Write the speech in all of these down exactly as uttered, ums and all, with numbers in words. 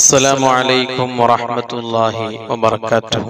അസ്സലാമു അലൈക്കും വറഹ്മത്തുള്ളാഹി വബറകാതുഹു.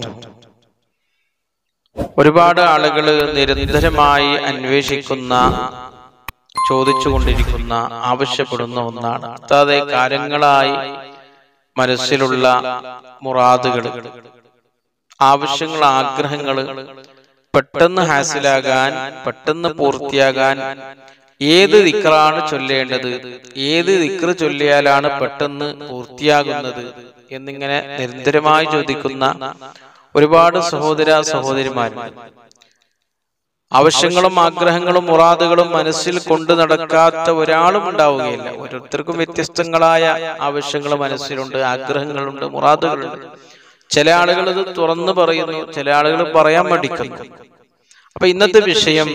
ഒരുപാട് ആളുകൾ നിരന്തരമായി അന്വേഷിക്കുന്ന, ചോദിച്ചുകൊണ്ടിരിക്കുന്ന, ആവശ്യപ്പെടുന്ന ഒന്നാണ്. അതായത് കാര്യങ്ങളായി മനസ്സിലുള്ള മുറാദുകൾ, ആവശ്യങ്ങൾ, ആഗ്രഹങ്ങൾ പെട്ടെന്ന് ഹാസിലാകാൻ, പെട്ടെന്ന് പൂർത്തിയാകാൻ ഏത് ദിക്റാണ് ചൊല്ലേണ്ടത്, ഏത് ദിക്ർ ചൊല്ലിയാലാണ് പെട്ടെന്ന് പൂർത്തിയാകുന്നത് എന്നിങ്ങനെ നിരന്തരമായി ചോദിക്കുന്ന ഒരുപാട് സഹോദര സഹോദരിമാരുണ്ട്. ആവശ്യങ്ങളും ആഗ്രഹങ്ങളും മുറാദുകളും മനസ്സിൽ കൊണ്ടു നടക്കാത്ത ഒരാളും ഉണ്ടാവുകയില്ല. ഓരോരുത്തർക്കും വ്യത്യസ്തങ്ങളായ ആവശ്യങ്ങൾ മനസ്സിലുണ്ട്, ആഗ്രഹങ്ങളുണ്ട്, മുറാദുകളുണ്ട്. ചില ആളുകൾ ഇത് തുറന്നു പറയുന്നു, ചില ആളുകൾ പറയാൻ മടിക്കുന്നു. അപ്പൊ ഇന്നത്തെ വിഷയം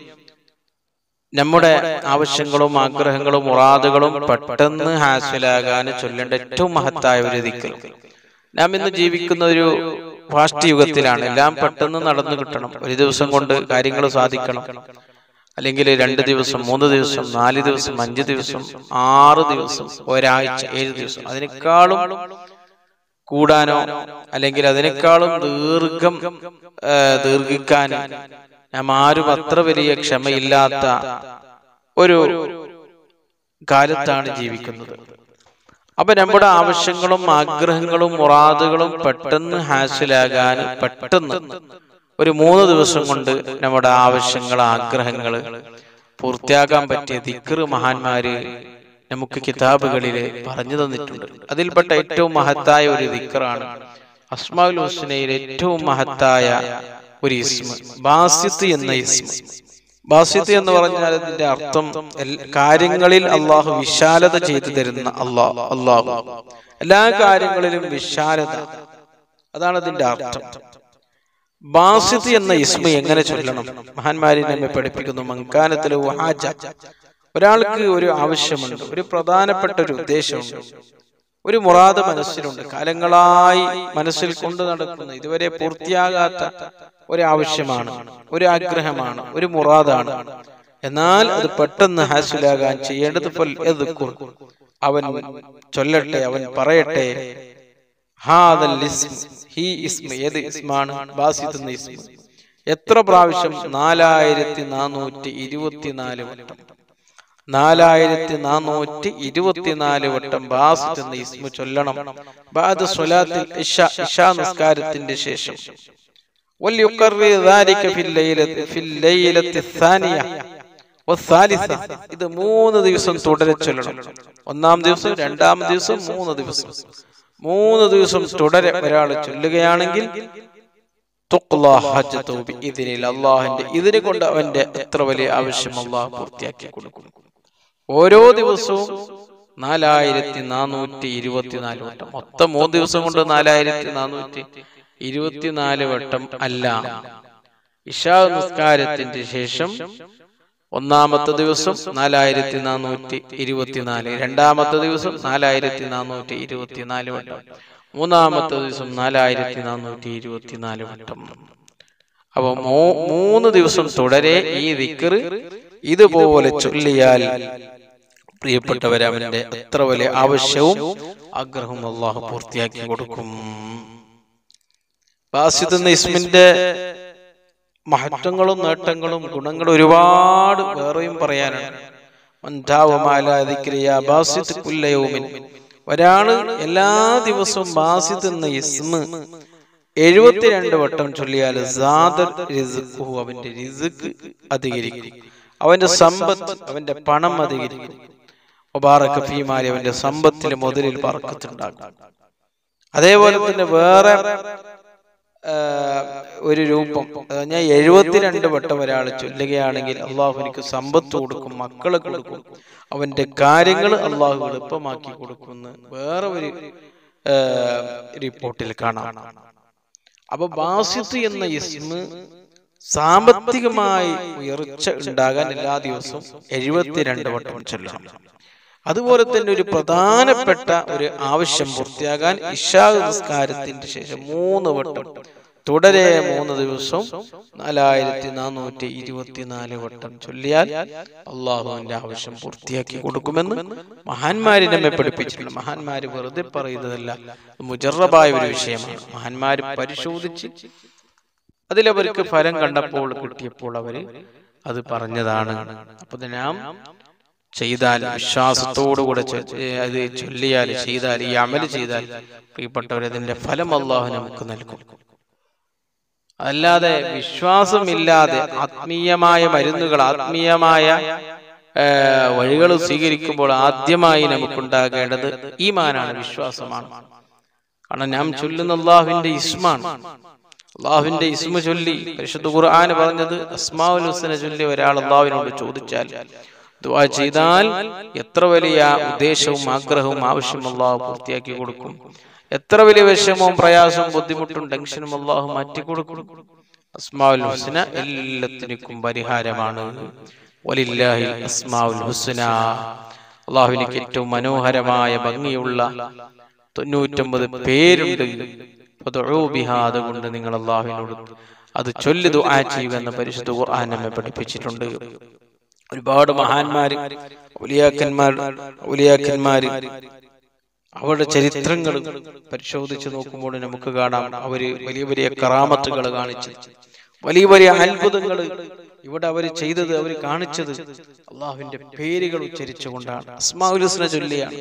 നമ്മുടെ ആവശ്യങ്ങളും ആഗ്രഹങ്ങളും മുറാദുകളും പെട്ടെന്ന് ഹാസിലാകാൻ ചൊല്ലേണ്ട ഏറ്റവും മഹത്തായ ഒരു ദിക്ർ. നാം ഇന്ന് ജീവിക്കുന്ന ഒരു ഫാസ്റ്റ് യുഗത്തിലാണ്. എല്ലാം പെട്ടെന്ന് നടന്നു കിട്ടണം, ഒരു ദിവസം കൊണ്ട് കാര്യങ്ങൾ സാധിക്കണം, അല്ലെങ്കിൽ രണ്ട് ദിവസം, മൂന്ന് ദിവസം, നാല് ദിവസം, അഞ്ച് ദിവസം, ആറ് ദിവസം, ഒരാഴ്ച, ഏഴ് ദിവസം, അതിനേക്കാളും കൂടാനോ അല്ലെങ്കിൽ അതിനേക്കാളും ദീർഘം ദീർഘിക്കാനോ നാം ആരും അത്ര വലിയ ക്ഷമയില്ലാത്ത ഒരു കാലത്താണ് ജീവിക്കുന്നത്. അപ്പൊ നമ്മുടെ ആവശ്യങ്ങളും ആഗ്രഹങ്ങളും മുറാദുകളും പെട്ടെന്ന് ഹാസിലാകാൻ, പെട്ടെന്ന് ഒരു മൂന്ന് ദിവസം കൊണ്ട് നമ്മുടെ ആവശ്യങ്ങൾ, ആഗ്രഹങ്ങൾ പൂർത്തിയാക്കാൻ പറ്റിയ ദിക്ർ മഹാന്മാര് നമുക്ക് കിതാബുകളിൽ പറഞ്ഞു തന്നിട്ടുണ്ട്. അതിൽപ്പെട്ട ഏറ്റവും മഹത്തായ ഒരു ദിക്റാണ് അസ്മാഉൽ ഹുസ്നയിലെ ഏറ്റവും മഹത്തായ ഒരു ഇസ്മ, ബാസിത്ത് എന്ന ഇസ്മ. ബാസിത്ത് എന്ന് പറഞ്ഞാൽ അതിന്റെ അർത്ഥം കാര്യങ്ങളിൽ അള്ളാഹു വിശാലത ചെയ്തു തരുന്ന അള്ളാഹു. അള്ളാഹു എല്ലാ കാര്യങ്ങളിലും വിശാലത, അതാണ് അതിന്റെ അർത്ഥം. ബാസിത്ത് എന്ന ഇസ്മ എങ്ങനെ ചൊല്ലണം? മഹാന്മാരെ നമ്മെ പഠിപ്പിക്കുന്നു. മൻകാനത്തിലെ വഹാജ, ഒരാൾക്ക് ഒരു ആവശ്യമുണ്ട്, ഒരു പ്രധാനപ്പെട്ട ഒരു ഉദ്ദേശമുണ്ട്, ഒരു മുറാദ് മനസ്സിലുണ്ട്, കാലങ്ങളായി മനസ്സിൽ കൊണ്ടു നടക്കുന്ന, ഇതുവരെ പൂർത്തിയാകാത്ത ഒരു ആവശ്യമാണ്, ഒരു ആഗ്രഹമാണ്, ഒരു മുറാദാണ്. എന്നാൽ അത് പെട്ടെന്ന് ഹാസിലാകാൻ ചെയ്യേണ്ടത് അവൻ ചൊല്ലട്ടെ, അവൻ പറയട്ടെ, ഹാദൽ ഇസ്മ, ഹി ഇസ്മ. ഏത് ഇസ്മാണ്? ബാസിത്ത് എന്ന ഇസ്മ. എത്ര പ്രാവശ്യം? നാലായിരത്തി നാനൂറ്റി ഇരുപത്തിനാല് വട്ടം. നാലായിരത്തി നാനൂറ്റി ഇരുപത്തിനാല് വട്ടം ബാസിത്ത് എന്ന ഇസ്മ ചൊല്ലണം. ബഅദ സ്വലാത്തിൽ ഇശാ, ഇശാ നിസ്കാരത്തിന്റെ ശേഷം. ഇത് മൂന്ന് ദിവസം തുടരെ ചൊല്ലണം. ഒന്നാം ദിവസം, രണ്ടാം ദിവസം, മൂന്ന് ദിവസം. മൂന്ന് ദിവസം തുടരെ ഒരാൾ ചൊല്ലുകയാണെങ്കിൽ അള്ളാഹുവിന്റെ ഇതിനെ കൊണ്ട് അവന്റെ എത്ര വലിയ ആവശ്യം അള്ളാഹു പൂർത്തിയാക്കി കൊടുക്കും. ഓരോ ദിവസവും നാലായിരത്തി നാനൂറ്റി ഇരുപത്തിനാല് വട്ടം. മൊത്തം മൂന്ന് ദിവസം കൊണ്ട് നാലായിരത്തി നാനൂറ്റി ഇരുപത്തിനാല് വട്ടം അല്ല. ഇശാ നിസ്കാരത്തിന്റെ ശേഷം ഒന്നാമത്തെ ദിവസം നാലായിരത്തി നാനൂറ്റി ഇരുപത്തിനാല്, രണ്ടാമത്തെ ദിവസം നാലായിരത്തി നാനൂറ്റി ഇരുപത്തിനാല് വട്ടം, മൂന്നാമത്തെ ദിവസം നാലായിരത്തി നാനൂറ്റി ഇരുപത്തിനാല് വട്ടം. അപ്പൊ മൂന്ന് ദിവസം തുടരെ ഈ ദിക്ർ ഇതുപോലെ ചൊല്ലിയാൽ പ്രിയപ്പെട്ടവരെ അവന്റെ എത്ര വലിയ ആവശ്യവും ആഗ്രഹവും അള്ളാഹു പൂർത്തിയാക്കി കൊടുക്കും. ബാസിത്ത് എന്ന ഇസ്മിന്റെ മഹത്വങ്ങളും നേട്ടങ്ങളും ഗുണങ്ങളും ഒരുപാട് വേറെയും പറയാനാണ്. ഒരാള് എല്ലാ ദിവസവും ബാസിത്ത് എന്ന ഇസ്മ എഴുപത്തിരണ്ട് വട്ടം ചൊല്ലിയാൽ അവന്റെ റിസ്ക് അധികരിക്കും, അവന്റെ സമ്പത്ത്, അവന്റെ പണം അധികരിക്കും. മുബാറക ഫീമാലി, അവന്റെ സമ്പത്തിലെ മുതലിൽ ബർക്കത്തുണ്ടാകും. അതേപോലെ തന്നെ വേറെ ഒരു രൂപം, ഞാൻ എഴുപത്തിരണ്ട് വട്ടം ഒരാൾ ചൊല്ലുകയാണെങ്കിൽ അള്ളാഹു എനിക്ക് സമ്പത്ത് കൊടുക്കും, മക്കളെ കൊടുക്കും, അവന്റെ കാര്യങ്ങൾ അള്ളാഹു എളുപ്പമാക്കി കൊടുക്കുമെന്ന് വേറെ ഒരു റിപ്പോർട്ടിൽ കാണാം. അപ്പൊ ബാസിത്ത് എന്ന ഇസ്മ സാമ്പത്തികമായി ഉയർച്ച ഉണ്ടാകാൻ എല്ലാ ദിവസവും എഴുപത്തിരണ്ട് വട്ടം ചൊല്ലണം. അതുപോലെ തന്നെ ഒരു പ്രധാനപ്പെട്ട ഒരു ആവശ്യം പൂർത്തിയാകാൻ ഇശാ നിസ്കാരത്തിന്റെ ശേഷം മൂന്ന് വട്ടം തുടരെ മൂന്ന് ദിവസം നാലായിരത്തി നാനൂറ്റി ഇരുപത്തിനാല് വട്ടം ചൊല്ലിയാൽ അള്ളാഹുവിന്റെ ആവശ്യം പൂർത്തിയാക്കി കൊടുക്കുമെന്ന് മഹാന്മാര് നമ്മെ പഠിപ്പിച്ചിട്ടുണ്ട്. മഹാന്മാര് വെറുതെ പറയുന്നതല്ല, മുജറബായ ഒരു വിഷയമാണ്. മഹാന്മാര് പരിശോധിച്ച് അതിലവർക്ക് ഫലം കണ്ടപ്പോൾ കിട്ടിയപ്പോൾ അവര് അത് പറഞ്ഞതാണ്. അപ്പൊ നാം ചെയ്താൽ വിശ്വാസത്തോടുകൂടെ അത് ചൊല്ലിയാൽ ചെയ്താൽ ഈ അമല് ചെയ്താൽ പ്രിയപ്പെട്ടവരതിന്റെ ഫലം അള്ളാഹു നമുക്ക് നൽകും. അല്ലാതെ വിശ്വാസമില്ലാതെ ആത്മീയമായ മരുന്നുകൾ ആത്മീയമായ വഴികൾ സ്വീകരിക്കുമ്പോൾ ആദ്യമായി നമുക്കുണ്ടാകേണ്ടത് ഈമാനാണ്, വിശ്വാസമാണ്. കാരണം നാം ചൊല്ലുന്ന അള്ളാഹുവിന്റെ ഇസ്മാണ്. അള്ളാഹുവിന്റെ ഇസ്മ ചൊല്ലി പരിശുദ്ധ ഖുർആൻ പറഞ്ഞത് അസ്മാഉൽ ഹുസ്ന ചൊല്ലി ഒരാൾ അള്ളാഹുവിനോട് ചോദിച്ചാൽ ദുആ ചെയ്താൽ എത്ര വലിയ ഉദ്ദേശവും ആഗ്രഹവും ആവശ്യം അള്ളാഹു പൂർത്തിയാക്കി കൊടുക്കും. എത്ര വലിയ വിഷമവും പ്രയാസവും ബുദ്ധിമുട്ടും ടെൻഷനും അള്ളാഹു മാറ്റി കൊടുക്കും. അസ്മാഉൽ ഹുസ്ന എല്ലാത്തിനും പരിഹാരമാണ്. വലില്ലാഹിൽ അസ്മാഉൽ ഹുസ്ന, അള്ളാഹുവിലേക്ക് ഏറ്റവും മനോഹരമായ ഭംഗിയുള്ള തൊണ്ണൂറ്റൊമ്പത് പേരുണ്ട്. അതുകൊണ്ട് നിങ്ങൾ അള്ളാഹുവിനോട് അത് ചൊല്ലി ദുആ ചെയ്യുക എന്ന് പരിശുദ്ധ ഖുർആൻ നമ്മെ പഠിപ്പിച്ചിട്ടുണ്ട്. ഒരുപാട് മഹാന്മാര് ഔലിയാക്കന്മാർ ഔലിയാക്കന്മാര് അവരുടെ ചരിത്രങ്ങൾ പരിശോധിച്ച് നോക്കുമ്പോൾ നമുക്ക് കാണാം, അവര് വലിയ വലിയ കറാമത്തുകൾ കാണിച്ചു, വലിയ വലിയ അത്ഭുതങ്ങൾ ഇവിടെ അവർ ചെയ്തത്, അവർ കാണിച്ചത് അള്ളാഹുവിന്റെ പേരുകൾ ഉച്ചരിച്ചുകൊണ്ടാണ്, അസ്മാഉൽ ഹുസ്ന ചൊല്ലിയാണ്.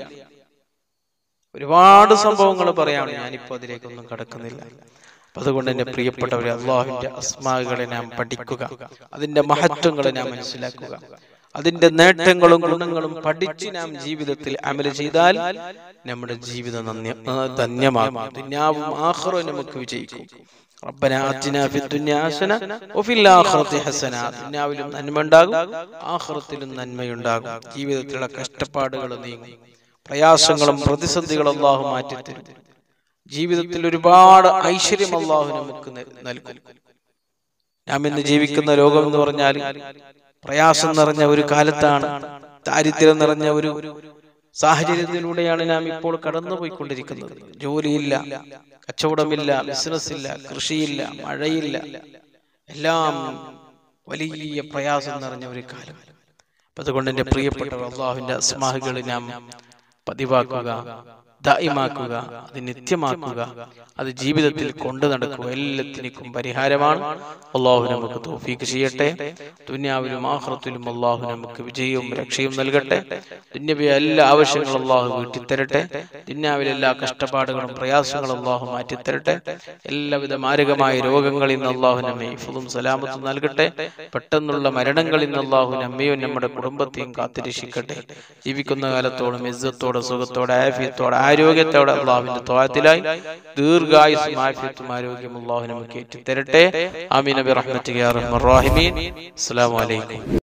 ഒരുപാട് സംഭവങ്ങൾ പറയാം, ഞാനിപ്പോ അതിലേക്കൊന്നും കടക്കുന്നില്ല. അതുകൊണ്ട് എന്റെ പ്രിയപ്പെട്ടവരെ, അള്ളാഹുവിന്റെ അസ്മാകളെ നാം പഠിക്കുക, അതിന്റെ മഹത്വങ്ങളെ നാം മനസ്സിലാക്കുക, അതിന്റെ നേട്ടങ്ങളും ഗുണങ്ങളും പഠിച്ച് നാം ജീവിതത്തിൽ അമല് ചെയ്താൽ നമ്മുടെ ജീവിതം ധന്യമാകും. ദുനിയാവും ആഖിറവും നമുക്ക് വിജയിക്കും. റബ്ബനാ ആതിനാ ഫിദ്ദുനിയാ ഹസന വഫിൽ ആഖിറതി ഹസന. ദുനിയാവിലും നന്മ ഉണ്ടാകും, ആഖിറത്തിലും നന്മയുണ്ടാകും. ജീവിതത്തിലുള്ള കഷ്ടപ്പാടുകൾ നീങ്ങും, പ്രയാസങ്ങളും പ്രതിസന്ധികളും അള്ളാഹു മാറ്റിത്തരും. ജീവിതത്തിൽ ഒരുപാട് ഐശ്വര്യം അള്ളാഹു നമുക്ക് നൽകും. നാം ഇന്ന് ജീവിക്കുന്ന ലോകം എന്ന് പറഞ്ഞാൽ പ്രയാസം നിറഞ്ഞ ഒരു കാലത്താണ്, ദാരിദ്ര്യം നിറഞ്ഞ ഒരു സാഹചര്യത്തിലൂടെയാണ് നാം ഇപ്പോൾ കടന്നുപോയിക്കൊണ്ടിരിക്കുന്നത്. ജോലിയില്ല, കച്ചവടമില്ല, ബിസിനസ് ഇല്ല, കൃഷിയില്ല, മഴയില്ല, എല്ലാം വലിയ പ്രയാസം നിറഞ്ഞ ഒരു കാലം. അതുകൊണ്ട് എന്റെ പ്രിയപ്പെട്ടവർ, അള്ളാഹുവിന്റെ അസ്മാഹുകൾ നാം പതിവാക്കുക, ദായിമാക്കുക, അത് നിത്യമാക്കുക, അത് ജീവിതത്തിൽ കൊണ്ടു നടക്കുക. എല്ലാത്തിനും പരിഹാരമാണ്. അള്ളാഹു നമുക്ക് തൗഫീഖ് ചെയ്യട്ടെ. ദുനിയാവിലും ആഖിറത്തിലും അള്ളാഹു നമുക്ക് വിജയവും രക്ഷയും നൽകട്ടെ. ദുനിയാവിലെ എല്ലാ ആവശ്യങ്ങളും അള്ളാഹു വീട്ടിത്തരട്ടെ. ദുനിയാവിലെ എല്ലാ കഷ്ടപ്പാടുകളും പ്രയാസങ്ങളും അള്ളാഹു മാറ്റിത്തരട്ടെ. എല്ലാവിധ മാരകമായ രോഗങ്ങളിൽ നിന്ന് അള്ളാഹു നമ്മെ ഹിഫ്ളും സലാമത്തും നൽകട്ടെ. പെട്ടെന്നുള്ള മരണങ്ങളിൽ നിന്ന് അള്ളാഹു നമ്മയും നമ്മുടെ കുടുംബത്തെയും കാത്തുരക്ഷിക്കട്ടെ. ജീവിക്കുന്ന കാലത്തോളം ഇസ്സത്തോടെ, സുഖത്തോടെ, ആഫിയത്തോടെ, ആരോഗ്യത്തോടെ അള്ളാഹുവിന്റെ ത്വാഅത്തിലായി ദീർഘായുസ്സും ആഫിയത്തും ആരോഗ്യം അള്ളാഹു നമുക്ക് ഏറ്റിത്തരട്ടെ. ആമീൻ ബിറഹ്മതിക യാ അർഹമർ റഹീമീൻ. അസ്സലാമു അലൈക്കും.